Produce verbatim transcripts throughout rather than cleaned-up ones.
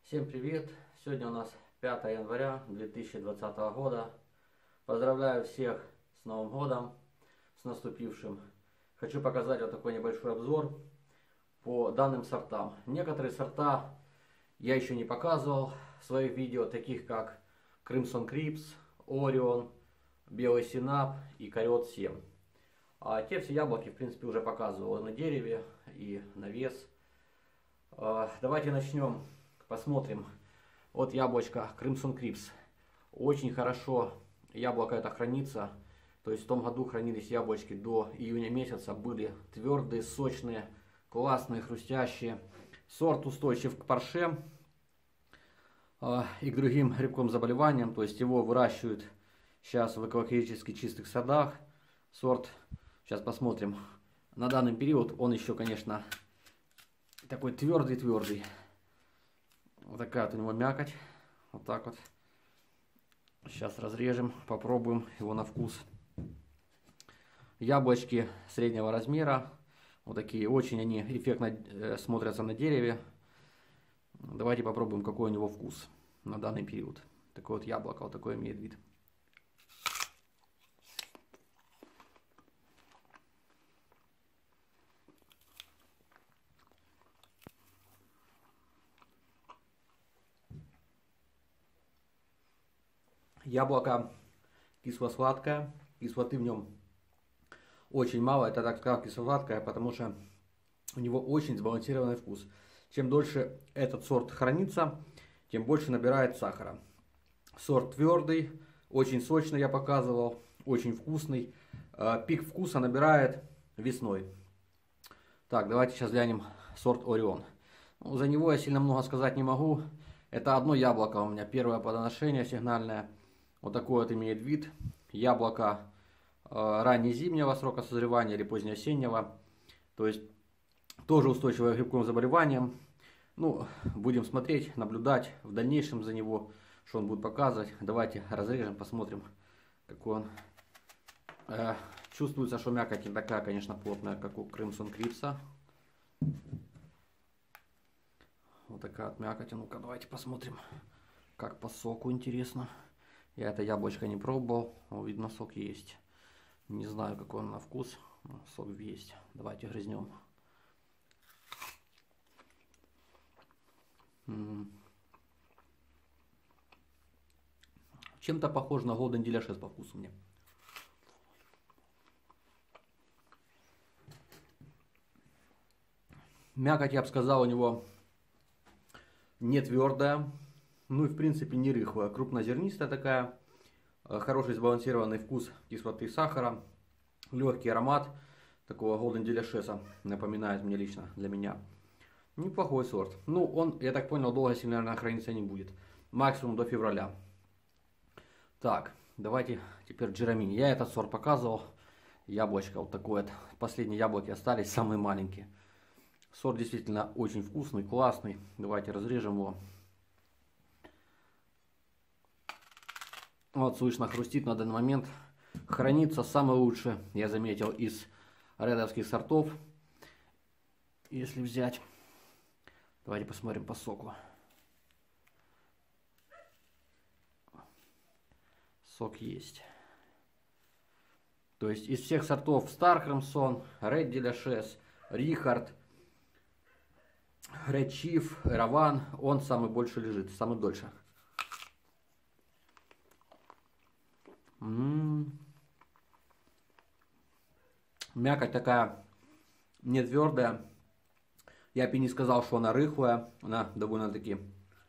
Всем привет! Сегодня у нас пятое января две тысячи двадцатого года. Поздравляю всех с Новым годом, с наступившим. Хочу показать вот такой небольшой обзор по данным сортам. Некоторые сорта я еще не показывал в своих видео, таких как Crimson Crips, Orion, Белый Синап и Койот семь. А те все яблоки, в принципе, уже показывал и на дереве, и на вес. Давайте начнем. Посмотрим. Вот яблочко Crimson Crips. Очень хорошо яблоко это хранится. То есть в том году хранились яблочки до июня месяца. Были твердые, сочные, классные, хрустящие. Сорт устойчив к парше э, и к другим грибковым заболеваниям. То есть его выращивают сейчас в экологически чистых садах. Сорт, сейчас посмотрим. На данный период он еще, конечно, такой твердый-твердый. Вот такая вот у него мякоть. Вот так вот. Сейчас разрежем, попробуем его на вкус. Яблочки среднего размера. Вот такие. Очень они эффектно смотрятся на дереве. Давайте попробуем, какой у него вкус на данный период. Такое вот яблоко, вот такой имеет вид. Яблоко кисло-сладкое, кислоты в нем очень мало, это так сказать кисло-сладкое, потому что у него очень сбалансированный вкус. Чем дольше этот сорт хранится, тем больше набирает сахара. Сорт твердый, очень сочный, я показывал, очень вкусный. Пик вкуса набирает весной. Так, давайте сейчас глянем сорт Orion. Ну, за него я сильно много сказать не могу. Это одно яблоко у меня, первое плодоношение сигнальное. Вот такой вот имеет вид. Яблоко э, раннезимнего срока созревания или позднеосеннего. То есть тоже устойчивое к грибковым заболеваниям. Ну, будем смотреть, наблюдать в дальнейшем за него, что он будет показывать. Давайте разрежем, посмотрим, какой он. Э, чувствуется, что мякоть не такая, конечно, плотная, как у Crimson Crips. Вот такая вот мякоть. Ну-ка, давайте посмотрим, как по соку, интересно. Я это яблочко не пробовал, но видно, сок есть. Не знаю, какой он на вкус, но сок есть. Давайте грызнем. Чем-то похож на Golden Delicious по вкусу мне. Мякоть, я бы сказал, у него не твердая. Ну и в принципе не рыхлая, крупнозернистая такая, хороший сбалансированный вкус кислоты и сахара, легкий аромат такого Golden Delicious, напоминает мне лично, для меня. Неплохой сорт. Ну он, я так понял, долго сильно, наверное, храниться не будет. Максимум до февраля. Так, давайте теперь Джерамини. Я этот сорт показывал. Яблочко вот такое вот. Последние яблоки остались, самые маленькие. Сорт действительно очень вкусный, классный. Давайте разрежем его. Вот слышно, хрустит на данный момент. Хранится самый лучший, я заметил, из редовских сортов. Если взять, давайте посмотрим по соку. Сок есть. То есть из всех сортов Star Crimson, Red Delicious, Richard, Red Chief, Ravan, он самый больше лежит, самый дольше. М-м-м. Мякоть такая не твердая. Я бы не сказал, что она рыхлая. Она довольно-таки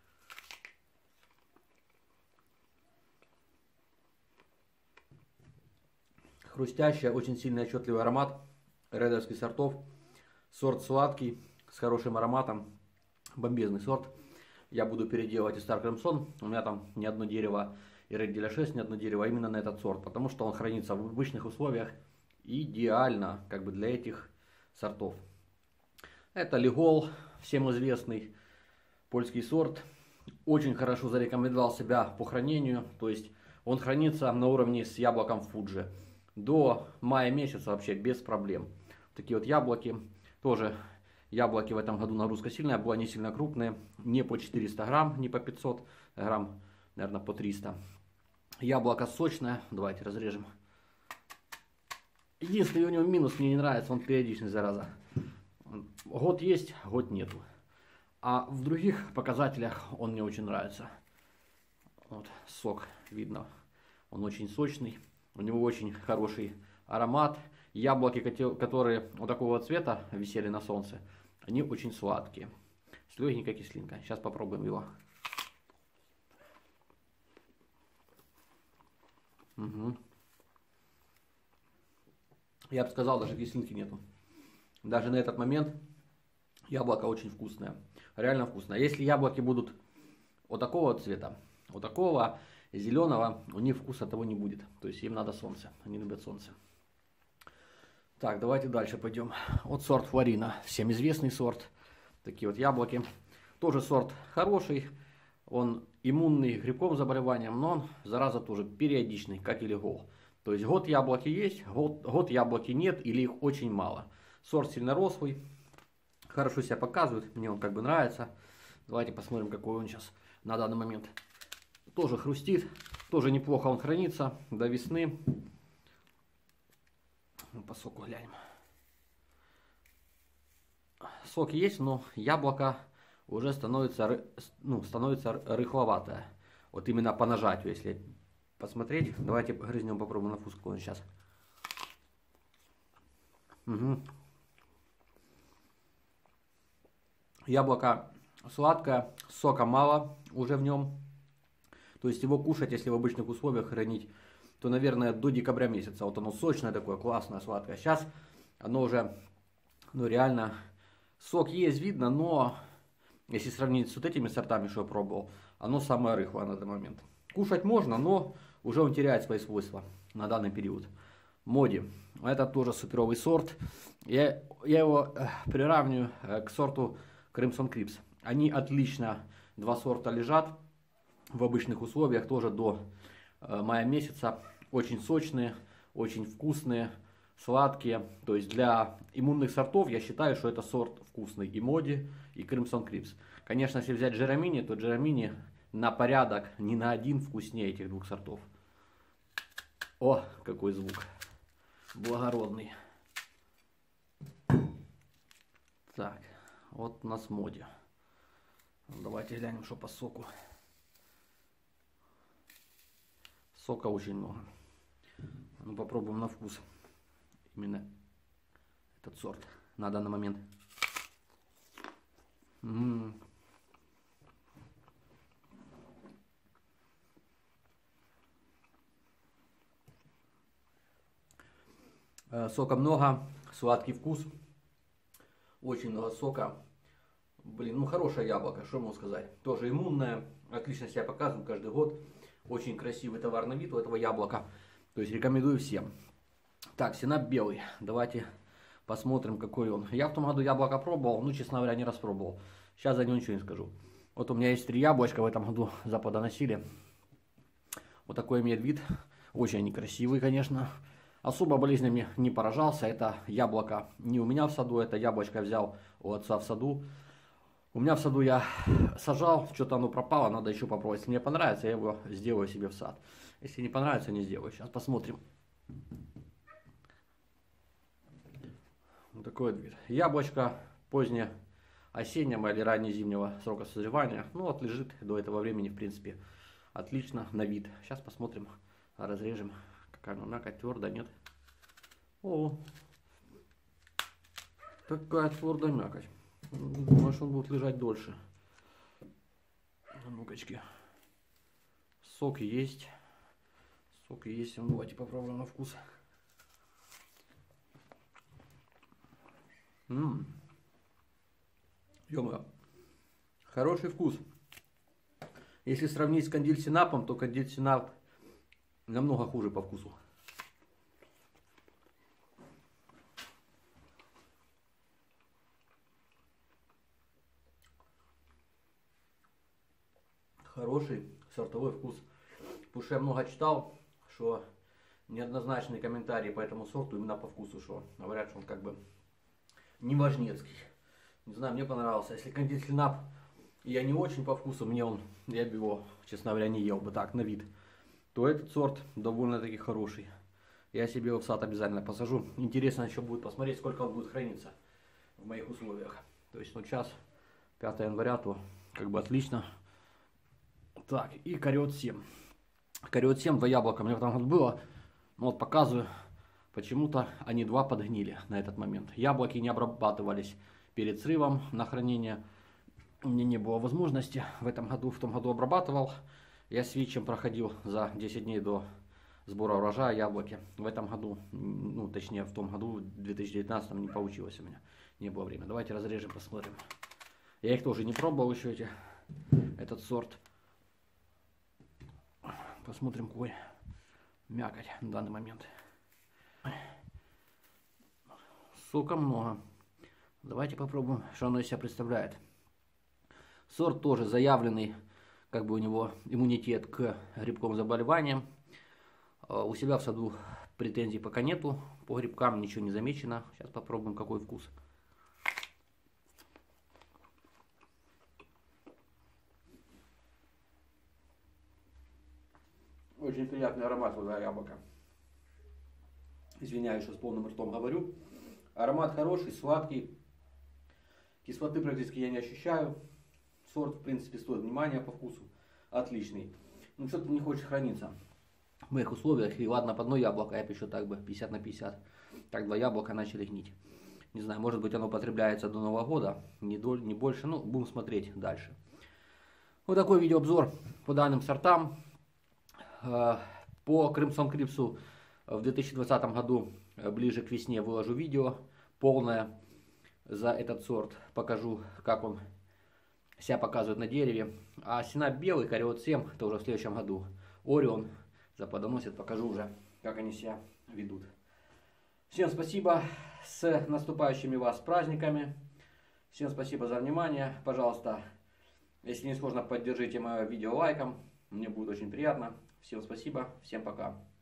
хрустящая, очень сильный отчетливый аромат редовских сортов. Сорт сладкий, с хорошим ароматом. Бомбезный сорт. Я буду переделывать и Star Crimson. У меня там ни одно дерево и Red Delicious, ни одно дерево именно на этот сорт, потому что он хранится в обычных условиях идеально, как бы для этих сортов. Это Лигол, всем известный польский сорт, очень хорошо зарекомендовал себя по хранению, то есть он хранится на уровне с яблоком Fuji до мая месяца вообще без проблем. Такие вот яблоки, тоже Яблоки в этом году нагрузка сильная была, не сильно крупные. Не по четыреста грамм, не по пятьсот грамм, наверное, по триста. Яблоко сочное. Давайте разрежем. Единственный у него минус мне не нравится, он периодичный, зараза. Год есть, год нету. А в других показателях он мне очень нравится. Вот сок видно, он очень сочный. У него очень хороший аромат. Яблоки, которые вот такого цвета висели на солнце, они очень сладкие. С легенькой кислинкой. Сейчас попробуем его. Угу. Я бы сказал, даже кислинки нету. Даже на этот момент яблоко очень вкусное. Реально вкусное. Если яблоки будут вот такого цвета, вот такого зеленого, у них вкуса того не будет. То есть им надо солнце. Они любят солнце. Так, давайте дальше пойдем. Вот сорт Флорина. Всем известный сорт. Такие вот яблоки. Тоже сорт хороший. Он иммунный к грибковым заболеваниям, но он, зараза, тоже периодичный, как и легол. То есть год яблоки есть, год, год яблоки нет или их очень мало. Сорт сильно рослый. Хорошо себя показывает. Мне он как бы нравится. Давайте посмотрим, какой он сейчас на данный момент. Тоже хрустит. Тоже неплохо он хранится до весны. По соку глянем. Сок есть, но яблоко уже становится, ну, становится рыхловатое. Вот именно по нажатию, если посмотреть. Давайте грызнем, попробуем на вкус, какой он сейчас. Угу. Яблоко сладкое, сока мало уже в нем. То есть его кушать, если в обычных условиях хранить, то, наверное, до декабря месяца. Вот оно сочное такое, классное, сладкое. Сейчас оно уже, ну, реально, сок есть, видно, но если сравнить с вот этими сортами, что я пробовал, оно самое рыхлое на данный момент. Кушать можно, но уже он теряет свои свойства на данный период. Моди. Это тоже суперовый сорт. Я, я его приравниваю к сорту Crimson Crips. Они отлично, два сорта лежат в обычных условиях, тоже до мая месяца. Очень сочные, очень вкусные, сладкие. То есть для иммунных сортов я считаю, что это сорт вкусный. И Моди, и Crimson Crips. Конечно, если взять Джерамини, то Джерамини на порядок, не на один вкуснее этих двух сортов. О, какой звук. Благородный. Так, вот у нас Моди. Давайте глянем, что по соку. Сока очень много. Ну, попробуем на вкус. Именно этот сорт на данный момент. М-м-м. Сока много, сладкий вкус. Очень много сока. Блин, ну хорошее яблоко, что могу сказать. Тоже иммунное, отлично себя показывает каждый год. Очень красивый товар на вид у этого яблока. То есть рекомендую всем. Так, синап белый. Давайте посмотрим, какой он. Я в том году яблоко пробовал, ну, честно говоря, не распробовал. Сейчас за него ничего не скажу. Вот у меня есть три яблочка в этом году заплодоносили. Вот такой имеет вид. Очень они красивые, конечно. Особо болезнями не поражался. Это яблоко не у меня в саду, это яблочко я взял у отца в саду. У меня в саду я сажал, что-то оно пропало, надо еще попробовать. Если мне понравится, я его сделаю себе в сад. Если не понравится, не сделаю. Сейчас посмотрим. Вот такой вот вид. Яблочко позднее осеннего или ранее зимнего срока созревания. Ну вот лежит до этого времени, в принципе, отлично на вид. Сейчас посмотрим, разрежем. Какая она мякоть, твердая, нет? О, такая твердая мякоть. Думаю, что он будет лежать дольше. Ну-качки. Сок есть. Сок есть. Ну, давайте попробуем на вкус. Ммм. Ё-моё. Хороший вкус. Если сравнить с кондиль-синапом, то кондиль-синап намного хуже по вкусу. Хороший сортовой вкус. Потому что я много читал, что неоднозначные комментарии по этому сорту именно по вкусу, что говорят, что он как бы не важнецкий. Не знаю, мне понравился. Если кондитер Нап я не очень по вкусу, мне он, я бы его, честно говоря, не ел бы так на вид, то этот сорт довольно-таки хороший. Я себе его в сад обязательно посажу. Интересно еще будет посмотреть, сколько он будет храниться в моих условиях. То есть, ну, сейчас, пятое января, то как бы отлично. Так, и Кариот семь. Кариот семь, два яблока. Мне в этом году было. Ну, вот показываю. Почему-то они два подгнили на этот момент. Яблоки не обрабатывались перед срывом на хранение. У меня не было возможности. В этом году, в том году обрабатывал. Я с ВИЧем проходил за десять дней до сбора урожая яблоки. В этом году, ну, точнее, в том году, в две тысячи девятнадцатом, не получилось у меня. Не было времени. Давайте разрежем, посмотрим. Я их тоже не пробовал еще, эти, этот сорт. Посмотрим, какой мякоть на данный момент. Сока много. Давайте попробуем, что оно из себя представляет. Сорт тоже заявленный, как бы у него иммунитет к грибковым заболеваниям. У себя в саду претензий пока нету. По грибкам ничего не замечено. Сейчас попробуем, какой вкус. Очень приятный аромат у яблока. Извиняюсь, что с полным ртом говорю. Аромат хороший, сладкий. Кислоты практически я не ощущаю. Сорт, в принципе, стоит внимания по вкусу. Отличный. Ну, что-то не хочет храниться в моих условиях. И ладно, по одно яблоко, я пишу так бы, пятьдесят на пятьдесят. Так, два яблока начали гнить. Не знаю, может быть, оно употребляется до Нового года. Не, доль, не больше, ну, будем смотреть дальше. Вот такой видеообзор по данным сортам. По Crimson Крипсу в две тысячи двадцатом году, ближе к весне, выложу видео полное за этот сорт. Покажу, как он себя показывает на дереве. А Синап белый, Кариот семь, тоже в следующем году. Орион западоносит, покажу уже, как они себя ведут. Всем спасибо, с наступающими вас праздниками. Всем спасибо за внимание. Пожалуйста, если не сложно, поддержите мое видео лайком. Мне будет очень приятно. Всем спасибо, всем пока.